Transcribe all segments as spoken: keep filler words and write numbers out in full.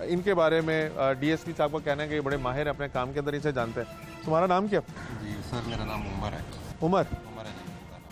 इनके बारे में डीएसपी साहब का कहना है कि ये बड़े माहिर अपने काम के अंदर, इसे जानते हैं। तुम्हारा नाम क्या? जी सर, मेरा नाम उमर है। उमर? उमर अली।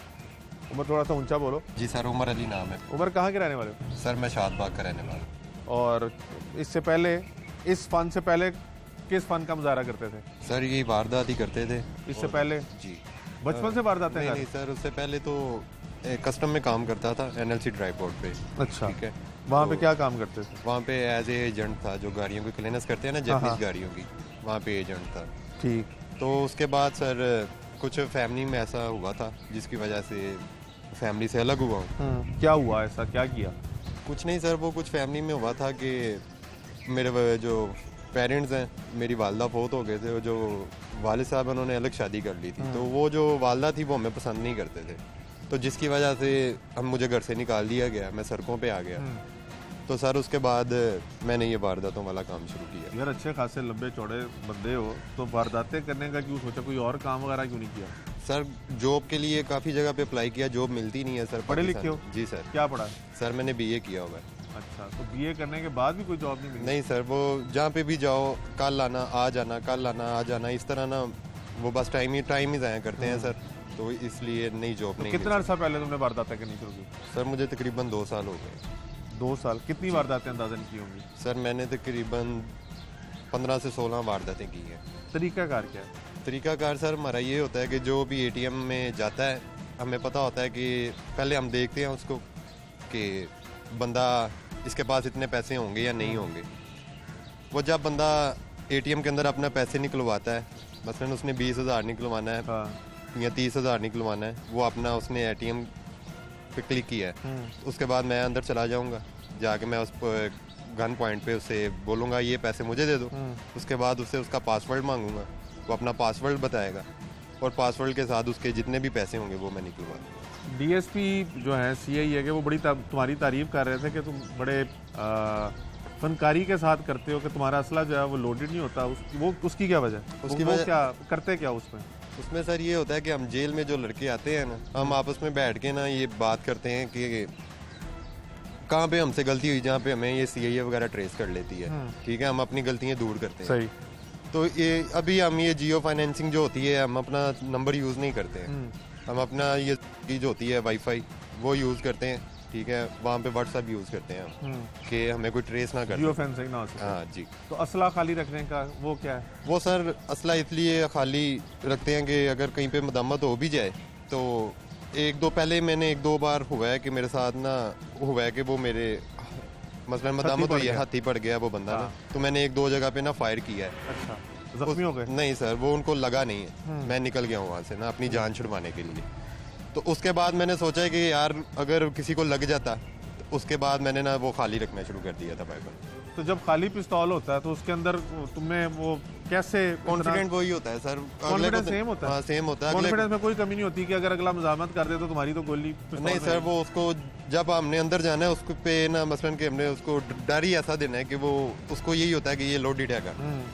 उमर थोड़ा सा ऊंचा बोलो। जी सर, उमर अली नाम है। उमर कहाँ के रहने वाले हो? सर मैं शादबाग का रहने वाला हूँ। और इससे पहले, इस फन से पहले किस फन का मुजाहरा करते थे? सर ये वारदात ही करते थे। इससे पहले? जी बचपन से वारदातें? नहीं नहीं सर, उससे पहले तो कस्टम में काम करता था एनएलसी ड्राई पोर्ट पे। अच्छा, ठीक है। वहाँ तो पे क्या काम करते थे? वहाँ पे एज ए एजेंट था, जो गाड़ियों की क्लीनेस करते हैं ना, जैपनीज गाड़ियों की, वहाँ पे एजेंट था। ठीक। तो उसके बाद सर कुछ फैमिली में ऐसा हुआ था जिसकी वजह से फैमिली से अलग हुआ हूँ। क्या हुआ, ऐसा क्या किया? कुछ नहीं सर, वो कुछ फैमिली में हुआ था कि मेरे जो पेरेंट्स हैं, मेरी वालदा फौत हो गए थे, और जो वालिद साहब उन्होंने अलग शादी कर ली थी। तो वो जो वालदा थी वो हमें पसंद नहीं करते थे, तो जिसकी वजह से हम मुझे घर से निकाल दिया गया, मैं सड़कों पे आ गया। तो सर उसके बाद मैंने ये वारदातों वाला काम शुरू किया। यार अच्छे खासे लंबे चौड़े बंदे हो, तो वारदातें करने का क्यों सोचा? कोई और काम वगैरह क्यों नहीं किया? सर जॉब के लिए काफ़ी जगह पे अप्लाई किया, जॉब मिलती नहीं है सर। पढ़े लिखे हो? जी सर। क्या पढ़ा? सर मैंने बीए किया हुआ है। अच्छा, तो बीए करने के बाद भी कोई जॉब नहीं मिली? नहीं सर, वो जहाँ पे भी जाओ, कल आना आ जाना, कल आना आ जाना, इस तरह ना वो बस टाइम ही टाइम ही ज़ाया करते हैं सर, तो इसलिए नई जॉब नहीं। कितना अर्सा पहले तुमने वारदातें करनी शुरू की? सर मुझे तकरीबन दो साल हो गए। दो साल? कितनी वारदातें अंदाजन की होंगी? सर मैंने तकरीबन पंद्रह से सोलह वारदातें की हैं। तरीकाकार क्या है? तरीकाकार सर हमारा ये होता है कि जो भी एटीएम में जाता है, हमें पता होता है कि पहले हम देखते हैं उसको कि बंदा, इसके पास इतने पैसे होंगे या नहीं होंगे। वो जब बंदा एटीएम के अंदर अपना पैसे निकलवाता है, मसलन उसने बीस हज़ार निकलवाना है या तीस हज़ार निकलवाना है, वो अपना उसने एटीएम पे क्लिक किया है, उसके बाद मैं अंदर चला जाऊंगा, जाके मैं उस पर गन पॉइंट पे उससे बोलूँगा ये पैसे मुझे दे दो। उसके बाद उससे उसका पासवर्ड मांगूंगा, वो अपना पासवर्ड बताएगा, और पासवर्ड के साथ उसके जितने भी पैसे होंगे वो मैं निकलवा दूँगा। डीएसपी जो है, सीआई है कि वो बड़ी तुम्हारी तारीफ कर रहे थे कि तुम बड़े आ, फनकारी के साथ करते हो, कि तुम्हारा असला जो है वो लोडेड नहीं होता। उस, वो उसकी क्या वजह? उसकी वो वजह क्या करते क्या उसमें? उसमें सर ये होता है कि हम जेल में जो लड़के आते हैं ना, हम आपस में बैठ के ना ये बात करते हैं कि कहाँ पे हमसे गलती हुई, जहाँ पे हमें ये सीआईए वगैरह ट्रेस कर लेती है। ठीक है, हम अपनी गलतियाँ दूर करते हैं। सही। तो ये अभी हम ये जियो फाइनेंसिंग जो होती है, हम अपना नंबर यूज़ नहीं करते हैं, हम अपना ये जो होती है वाईफाई वो यूज़ करते हैं। ठीक है, वहाँ पे व्हाट्सएप यूज़ करते हैं हम कि हमें कोई ट्रेस ना कर, जियो फेंसिंग ना हो सके। हाँ जी। तो असला खाली रखने का वो क्या है? वो सर असला इसलिए खाली रखते हैं कि अगर कहीं पे मदामत हो भी जाए, तो एक दो पहले मैंने एक दो बार हुआ है कि मेरे साथ ना हुआ है कि वो मेरे मसलन मदामत हुई है, हाथी पड़ गया वो बंदा ना, तो मैंने एक दो जगह पे ना फायर किया है। अच्छा, जख्मी हो गए? नहीं सर, वो उनको लगा नहीं है, मैं निकल गया हूँ वहाँ से ना अपनी जान छुड़वाने के लिए। तो उसके बाद मैंने सोचा कि यार अगर किसी को लग जाता, तो उसके बाद मैंने ना वो खाली रखना शुरू कर दिया था बाइबल। तो जब खाली पिस्तौल होता है तो उसके अंदर तुम्हें वो कैसे कॉन्फिडेंट वही होता है सर, कॉन्फिडेंस सेम होता है? हाँ सेम होता है। कॉन्फिडेंस में कोई कमी नहीं होती कि अगर अगला मजामत कर दे तो तुम्हारी तो गोली नहीं सर, वो उसको जब हमने अंदर जाना है उसको पे ना मसलन कि हमने उसको डर ही ऐसा देना है कि वो उसको यही होता है कि ये लोडेड है।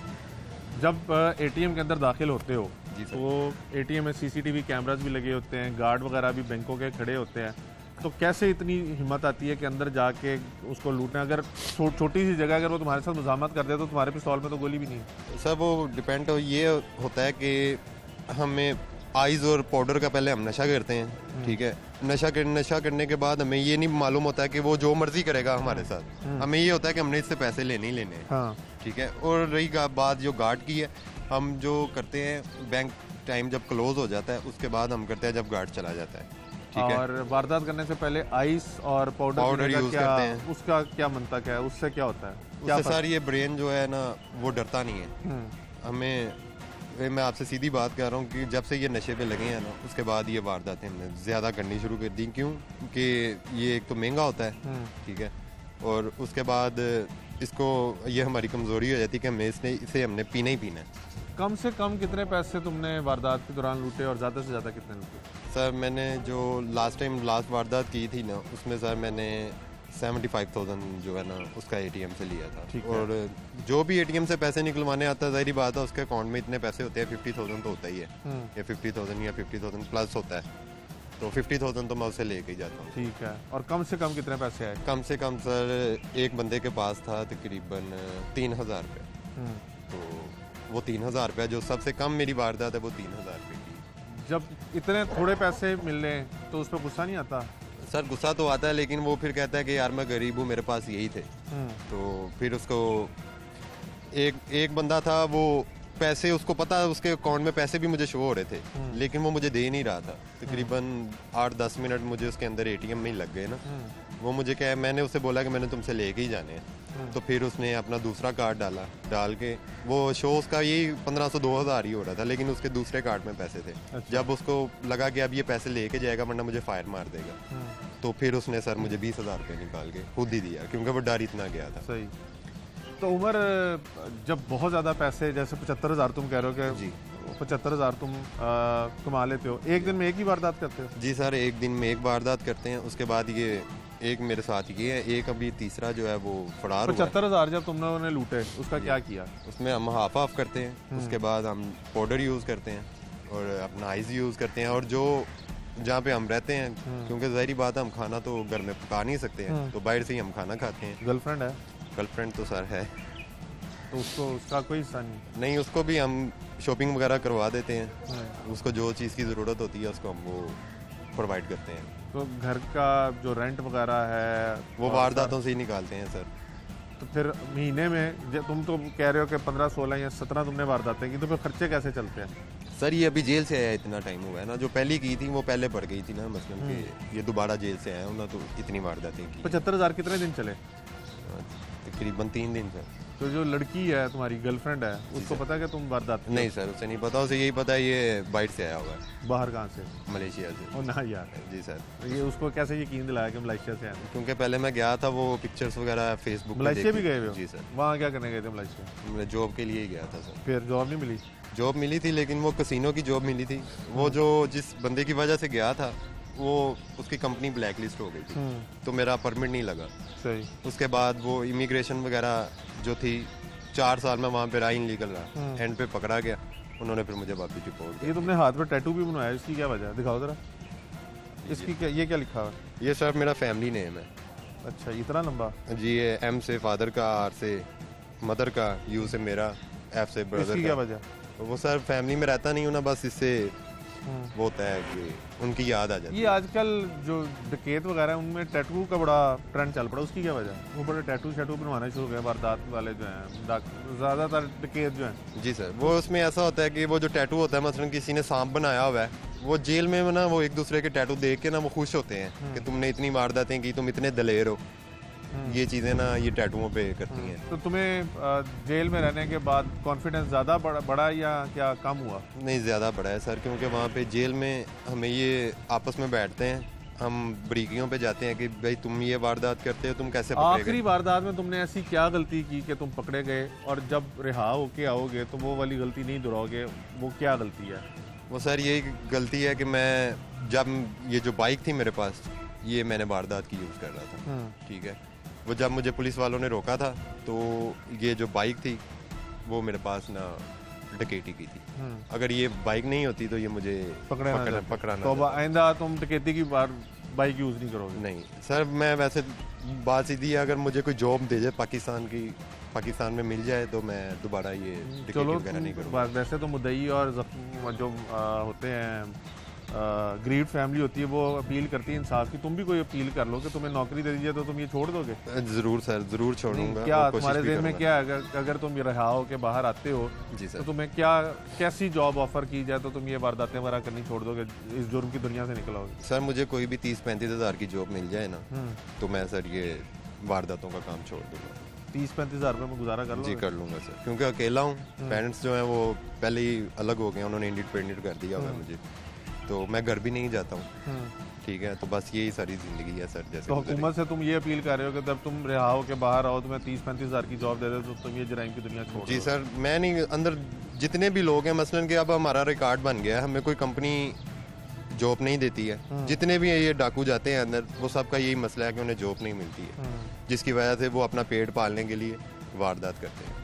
जब एटीएम के अंदर दाखिल होते हो तो एटीएम में सीसीटीवी कैमरास भी लगे होते हैं, गार्ड वगैरह भी बैंकों के खड़े होते हैं, तो कैसे इतनी हिम्मत आती है कि अंदर जाके उसको लूटना? अगर छो, छोटी सी जगह अगर वो तुम्हारे साथ मुजामत कर दे तो तुम्हारे पिस्तौल में तो गोली भी नहीं है। सर वो डिपेंड ये होता है कि हमें आइज़ और पाउडर का पहले हम नशा करते हैं। ठीक है, नशा कर नशा करने के बाद हमें ये नहीं मालूम होता है कि वो जो मर्जी करेगा हमारे साथ, हमें ये होता है कि हमने इससे पैसे लेने ही लेने हैं। ठीक है, और रही बात जो गार्ड की है, हम जो करते हैं बैंक टाइम जब क्लोज हो जाता है उसके बाद हम करते हैं जब गार्ड चला जाता है। ठीक है, और वारदात करने से पहले आइस और पाउडर पाउडर यूज करते हैं। उसका क्या मंतक है? उससे क्या होता है? उससे सर ये ब्रेन जो है ना वो डरता नहीं है। हमें मैं आपसे सीधी बात कर रहा हूँ कि जब से ये नशे पे लगे हैं ना, उसके बाद ये वारदातें हमने ज़्यादा करनी शुरू कर दी। क्यों कि ये एक तो महंगा होता है, ठीक है, और उसके बाद इसको ये हमारी कमज़ोरी हो जाती है कि हमें इसने इसे हमने पीना ही पीना है। कम से कम कितने पैसे तुमने वारदात के दौरान लूटे और ज़्यादा से ज़्यादा कितने लूटे? सर मैंने जो लास्ट टाइम लास्ट वारदात की थी ना, उसमें सर मैंने सेवेंटी फाइव थाउजेंड जो है ना उसका एटीएम से लिया था। और जो भी एटीएम से पैसे निकलवाने आता है, जाहिर बात है उसके अकाउंट में इतने पैसे होते हैं, फिफ्टी थाउजेंड तो होता ही है, या फिफ्टी थाउजेंड या फिफ्टी थाउजेंड प्लस होता है। तो फिफ्टी थाउजेंड तो मैं उसे लेके ही जाता हूँ। ठीक है, और कम से कम कितने पैसे आए? कम से कम सर एक बंदे के पास था तकरीबन तीन हज़ार रुपये, तो वो तीन हज़ार रुपये जो सबसे कम मेरी वारदात है वो तीन हज़ार रुपये की। जब इतने थोड़े पैसे मिल रहे तो उस पर गुस्सा नहीं आता? सर गुस्सा तो आता है, लेकिन वो फिर कहता है कि यार मैं गरीब हूँ, मेरे पास यही थे। तो फिर उसको एक एक बंदा था, वो पैसे उसको पता है, उसके अकाउंट में पैसे भी मुझे शो हो रहे थे, लेकिन वो मुझे दे नहीं रहा था। तकरीबन आठ दस मिनट मुझे उसके अंदर एटीएम में ही लग गए ना। वो मुझे क्या, मैंने उससे बोला कि मैंने तुमसे लेके ही जाने हैं, तो फिर उसने अपना दूसरा कार्ड डाला, डाल के वो शो उसका यही पंद्रह सौ दो हज़ार ही हो रहा था, लेकिन उसके दूसरे कार्ड में पैसे थे। अच्छा। जब उसको लगा कि अब ये पैसे लेके जाएगा वरना मुझे फायर मार देगा, तो फिर उसने सर मुझे बीस हज़ार रुपये निकाल के खुद ही दिया, क्योंकि वो डर इतना गया था। सही। तो उमर, जब बहुत ज़्यादा पैसे, जैसे पचहत्तर हज़ार तुम कह रहे हो कि जी पचहत्तर हज़ार तुम आ, कमा लेते हो, एक दिन में एक ही वारदात करते हो? जी सर, एक दिन में एक वारदात करते हैं। उसके बाद ये एक मेरे साथ ये है, एक अभी तीसरा जो है वो फरार हुआ है। पचहत्तर हज़ार जब तुमने उन्हें लूटे, उसका क्या किया? उसमें हम हाफ हाफ करते हैं, उसके बाद हम पाउडर यूज़ करते हैं और अपना आइस यूज़ करते हैं, और जो जहाँ पे हम रहते हैं, क्योंकि ज़ाहिर बात है हम खाना तो घर में पका नहीं सकते हैं, तो बाहर से ही हम खाना खाते हैं। गर्लफ्रेंड है? गर्लफ्रेंड तो सर है, तो उसको उसका कोई हिस्सा नहीं? नहीं, उसको भी हम शॉपिंग वगैरह करवा देते हैं, उसको जो चीज़ की ज़रूरत होती है उसको हम वो प्रोवाइड करते हैं। तो घर का जो रेंट वगैरह है वो वारदातों से ही निकालते हैं सर। तो फिर महीने में तुम तो कह रहे हो कि पंद्रह सोलह या सत्रह तुमने वारदातें की, तो फिर खर्चे कैसे चलते हैं? सर ये अभी जेल से आया, इतना टाइम हुआ है ना, जो पहले की थी वो पहले बढ़ गई थी ना, मसलन कि ये दोबारा जेल से आया हूँ ना, तो इतनी वारदातें की। पचहत्तर हज़ार कितने दिन चले? तकरीबन तीन दिन सर। तो जो लड़की है तुम्हारी गर्लफ्रेंड है, उसको पता है कि तुम वारदात? नहीं सर, उसे नहीं पता, उसे यही पता है ये बाइट से आया हुआ है। बाहर कहाँ से? मलेशिया से। ओ ना यार। जी सर। तो ये उसको कैसे यकीन दिलाया कि मलेशिया से आया? क्योंकि पहले मैं गया था, वो पिक्चर्स वगैरह फेसबुक पे मलेशिया भी गए हुए हो? जी सर। वहाँ क्या करने गए थे मलेशिया? मैं जॉब के लिए ही गया था सर। फिर जॉब नहीं मिली? जॉब मिली थी, लेकिन वो कसिनो की जॉब मिली थी। वो जो जिस बंदे की वजह से गया था, वो उसकी कंपनी ब्लैक लिस्ट हो गई थी, तो मेरा परमिट नहीं लगा। सही। उसके बाद वो इमिग्रेशन वगैरह जो थी, चार साल में वहाँ पे रहा, इनलीगल रहा, एंड पे पकड़ा गया, उन्होंने फिर मुझे वापस रिपोर्ट किया। ये तुमने हाथ पे टैटू भी बनवाया, इसकी क्या वजह है? दिखाओ जरा। इसकी क्या, ये क्या लिखा है? ये सर मेरा फैमिली नेम है। अच्छा, इतना लंबा? जी, ये एम से फादर का, आर से मदर का, यू से मेरा, एफ से ब्रदर का। इसकी क्या वजह? वो सर फैमिली में रहता नहीं हूँ ना, बस इससे वो होता है कि उनकी याद आ जाती है। ये आजकल जो डकैत वगैरह उनमें टैटू का बड़ा ट्रेंड चल पड़ा, उसकी क्या वजह है? वो बड़े टैटू शैटू बनवाना शुरू हो गए वारदात वाले जो हैं, ज़्यादातर डकैत जो हैं। जी सर, वो उसमें ऐसा होता है कि वो जो टैटू होता है, मसलन किसी ने सांप बनाया हुआ है, वो जेल में ना वो एक दूसरे के टैटू देख के ना वो खुश होते हैं कि तुमने इतनी वारदातें की, तुम इतने दलेर हो। ये चीज़ें ना ये टैटुओं पे करती हैं। तो तुम्हें जेल में रहने के बाद कॉन्फिडेंस ज़्यादा बढ़ा बढ़ा या क्या कम हुआ? नहीं, ज़्यादा बढ़ा है सर, क्योंकि वहाँ पे जेल में हमें ये आपस में बैठते हैं, हम बरीकियों पे जाते हैं कि भाई तुम ये वारदात करते हो, तुम कैसे पकड़े गए? आखिरी वारदात में तुमने ऐसी क्या गलती की कि तुम पकड़े गए, और जब रिहा होके आओगे तो वो वाली गलती नहीं दोहराओगे? वो क्या गलती है? वो सर यही गलती है कि मैं जब ये जो बाइक थी मेरे पास, ये मैंने वारदात की यूज़ कर रहा था, ठीक है। वो जब मुझे पुलिस वालों ने रोका था, तो ये जो बाइक थी वो मेरे पास ना डकैती की थी। अगर ये बाइक नहीं होती तो ये मुझे पकड़े पकड़ा पकड़ाना। तो आइंदा तुम डकैती की बार बाइक यूज़ नहीं करोगे? नहीं सर, मैं वैसे बात सीधी है, अगर मुझे कोई जॉब दे जाए पाकिस्तान की, पाकिस्तान में मिल जाए, तो मैं दोबारा ये डकैती वगैरह नहीं करूँगा। वैसे तो मुद्दई और जो होते हैं ग्रीड फैमिली होती है, वो अपील करती है इंसाफ की, तुम भी कोई अपील कर लो कि तुम्हें नौकरी दे दीजिए, तो तुम ये छोड़ दोगे? जरूर सर, जरूर छोड़ूंगा। क्या तुम्हारे ज़हन में क्या है, अगर, अगर तुम रहा हो के बाहर आते हो, जी सर, तो तुम्हें क्या कैसी जॉब ऑफर की जाए तो तुम ये वारदातें वगैरह करनी छोड़ दोगे, इस जुर्म की दुनिया से निकलोगे? सर मुझे कोई भी तीस पैंतीस हज़ार की जॉब मिल जाए ना, तो मैं सर ये वारदातों का काम छोड़ दूंगा। तीस पैंतीस हज़ार रुपये में गुजारा कर लो? जी कर लूँगा सर, क्योंकि अकेला हूँ, पेरेंट्स जो हैं वो पहले ही अलग हो गए, उन्होंने इंडिपेंडेंट कर दिया हुआ है मुझे, तो मैं घर भी नहीं जाता हूँ, ठीक है। तो बस यही सारी ज़िंदगी है सर। जैसे तो हुकूमत से तुम ये अपील कर रहे हो कि जब तुम रिहा हो के बाहर आओ, तुम्हें तीस पैंतीस हज़ार की जॉब दे दे, तो तुम ये जराइम की दुनिया छोड़? जी सर, मैं नहीं, अंदर जितने भी लोग हैं, मसलन कि अब हमारा रिकॉर्ड बन गया है, हमें कोई कंपनी जॉब नहीं देती है, जितने भी ये डाकू जाते हैं अंदर, वो सबका यही मसला है कि उन्हें जॉब नहीं मिलती है, जिसकी वजह से वो अपना पेट पालने के लिए वारदात करते हैं।